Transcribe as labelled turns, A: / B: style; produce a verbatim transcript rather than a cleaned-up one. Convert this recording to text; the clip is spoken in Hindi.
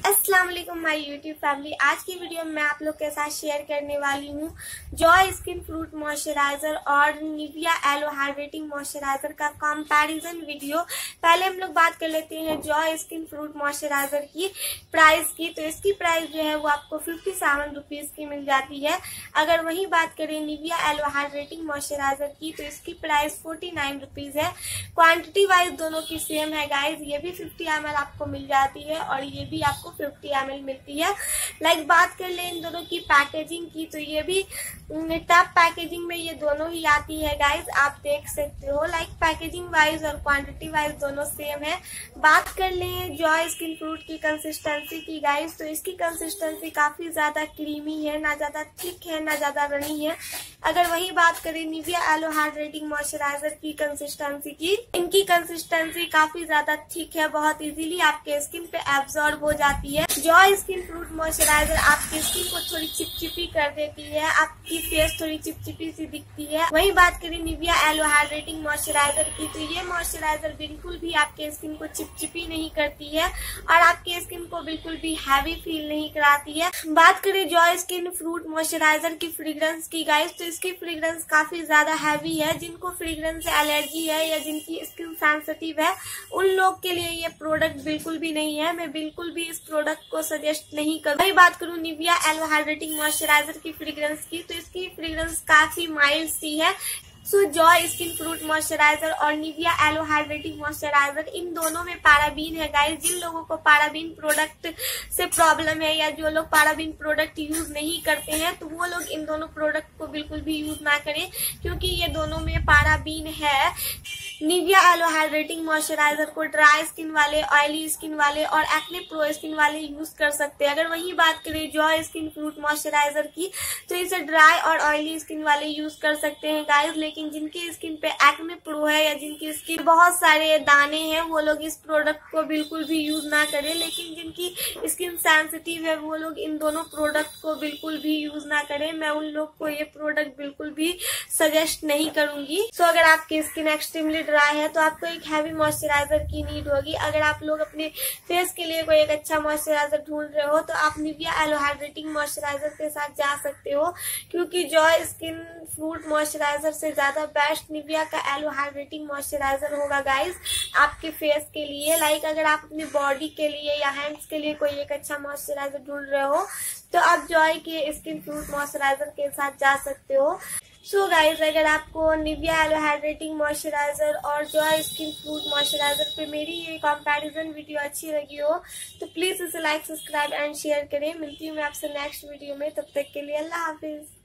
A: अस्सलाम वालेकुम माय यूट्यूब फैमिली। आज की वीडियो में मैं आप लोग के साथ शेयर करने वाली हूँ जॉय स्किन फ्रूट मॉइस्चराइजर और निविया एलो हाइड्रेटिंग मॉइस्चराइजर का कंपैरिजन वीडियो। पहले हम लोग बात कर लेते हैं जॉय स्किन फ्रूट मॉइस्चराइजर की प्राइस की। तो इसकी प्राइस जो है वो आपको फिफ्टी सेवन रुपीज की मिल जाती है। अगर वही बात करें निविया एलो हाइड्रेटिंग मॉइस्चराइजर की तो इसकी प्राइस फोर्टी नाइन रुपीज है। क्वांटिटी वाइज दोनों की सेम है गाइज। ये भी फिफ्टी एम एल आपको मिल जाती है और ये भी आपको फिफ्टी एम एल मिलती है। लाइक बात कर ले इन दोनों की पैकेजिंग की तो ये भी टफ पैकेजिंग में ये दोनों ही आती है गाइज, आप देख सकते हो। लाइक पैकेजिंग वाइज और क्वांटिटी वाइज दोनों सेम है। बात कर ले जॉय स्किन फ्रूट की कंसिस्टेंसी की गाइज तो इसकी कंसिस्टेंसी काफी ज्यादा क्रीमी है, ना ज्यादा थिक है ना ज्यादा रनी है। अगर वही बात करें निविया एलो हाइड्रेटिंग मॉइस्चराइजर की कंसिस्टेंसी की, इनकी कंसिस्टेंसी काफी ज्यादा थिक है, बहुत इजीली आपके स्किन पे एब्जॉर्ब हो जाती है। जॉय स्किन फ्रूट मॉइस्चराइजर आपकी स्किन को थोड़ी चिपचिपी कर देती है, आपकी फेस थोड़ी चिपचिपी सी दिखती है। वही बात करें निविया एलो हाइड्रेटिंग मॉइस्चराइजर की तो ये मॉइस्चराइजर बिल्कुल भी आपके स्किन को चिपचिपी नहीं करती है और आपके स्किन को बिल्कुल भी हैवी फील नहीं कराती है। बात करें जॉय स्किन फ्रूट मॉइस्चराइजर की फ्रेग्रेंस की गाइस तो इसकी फ्रेग्रेंस काफी ज्यादा हैवी है। जिनको फ्रेग्रेंस से एलर्जी है या जिनकी स्किन सेंसिटिव है उन लोग के लिए ये प्रोडक्ट बिल्कुल भी नहीं है। मैं बिल्कुल भी इस प्रोडक्ट को सजेस्ट नहीं करूँ। वही बात करूँ निविया एलो हाइड्रेटिंग मॉइस्चराइजर की फ्रेग्रेंस की तो इसकी फ्रेग्रेंस काफी माइल्ड सी है। So Joy skin fruit moisturiser और निविया एलो हाइड्रेटिंग मॉइस्चराइजर इन दोनों में पैराबीन है गाइस। जिन लोगों को पैराबीन प्रोडक्ट से प्रॉब्लम है या जो लोग पैराबीन प्रोडक्ट यूज नहीं करते हैं तो वो लोग इन दोनों प्रोडक्ट को बिल्कुल भी यूज ना करें क्योंकि ये दोनों में पैराबीन है। निविया एलो हाइड्रेटिंग मॉइस्चराइजर को ड्राई स्किन वाले, ऑयली स्किन वाले और एक्ने प्रो स्किन वाले यूज कर सकते हैं। अगर वही बात करें जॉय स्किन फ्रूट मॉइस्चराइजर की तो इसे ड्राई और ऑयली स्किन वाले यूज कर सकते हैं गाइस। लेकिन जिनकी स्किन पे एक्ने प्रो है या जिनकी स्किन बहुत सारे दाने हैं वो लोग इस प्रोडक्ट को बिल्कुल भी यूज ना करें। लेकिन जिनकी स्किन सेंसिटिव है वो लोग इन दोनों प्रोडक्ट को बिल्कुल भी यूज ना करें। मैं उन लोग को ये प्रोडक्ट बिल्कुल भी सजेस्ट नहीं करूंगी। सो so, अगर आपकी स्किन एक्सट्रीमली ड्राई है तो आपको एक हैवी मॉइस्चराइजर की नीड होगी। अगर आप लोग अपने फेस के लिए कोई एक अच्छा मॉइस्चराइजर ढूंढ रहे हो तो आप निविया एलो हाइड्रेटिंग मॉइस्चराइजर के साथ जा सकते हो क्योंकि जॉय स्किन फ्रूट मॉइस्चराइजर से ज्यादा बेस्ट निविया का एलो हाइड्रेटिंग मॉइस्चराइजर होगा गाइस आपके फेस के लिए। लाइक अगर आप अपनी बॉडी के लिए या हैंड्स के लिए कोई एक अच्छा मॉइस्चराइजर ढूंढ रहे हो तो आप जॉय के स्किन फ्रूट मॉइस्चराइजर के साथ जा सकते हो। सो so गाइज अगर आपको निविया एलो हाइड्रेटिंग मॉइस्चराइजर और जॉय स्किन फ्रूट मॉइस्चराइजर पे मेरी ये कंपैरिजन वीडियो अच्छी लगी हो तो प्लीज इसे लाइक, सब्सक्राइब एंड शेयर करें। मिलती हूँ मैं आपसे नेक्स्ट वीडियो में, तब तक के लिए अल्लाह हाफिज।